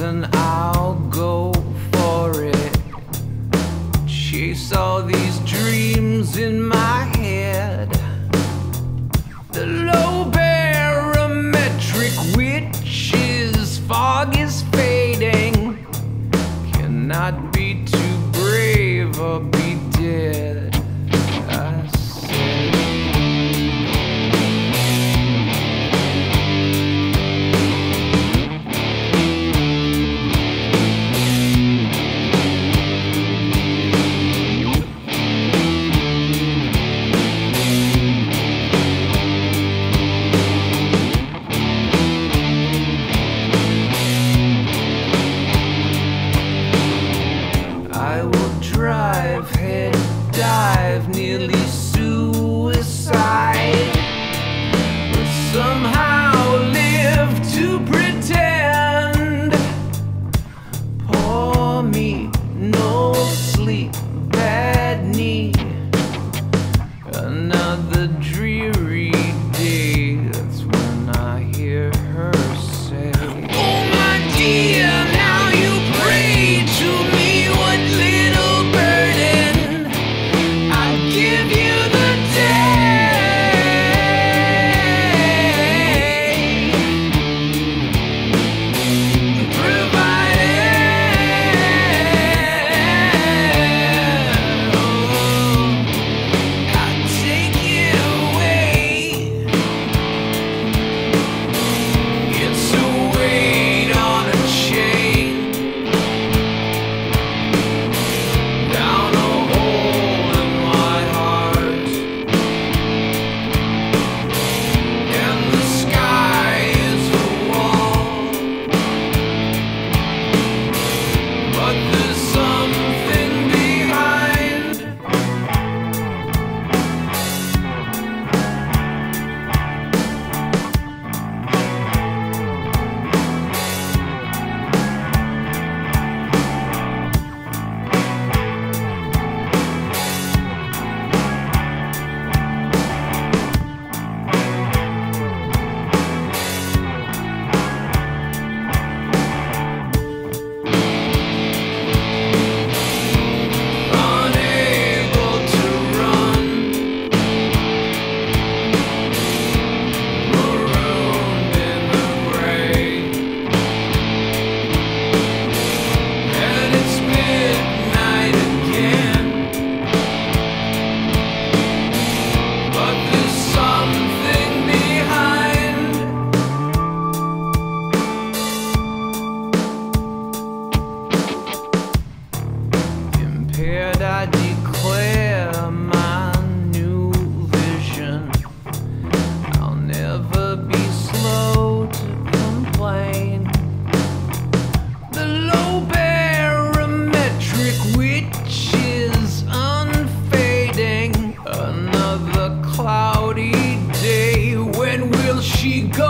then I'll go for it. Chase all these dreams in my head. The low barometric witch's fog is fading. Cannot be too brave or be dead, I said. I will drive, head dive, nearly suicide, but somehow live to pretend. Poor me, no sleep, bad knee, another dreary day. That's when I hear her say, oh my dear, now you pray to me. Impaired, I declare my new vision. I'll never be slow to complain. The low barometric witch is unfading. Another cloudy day. When will she go?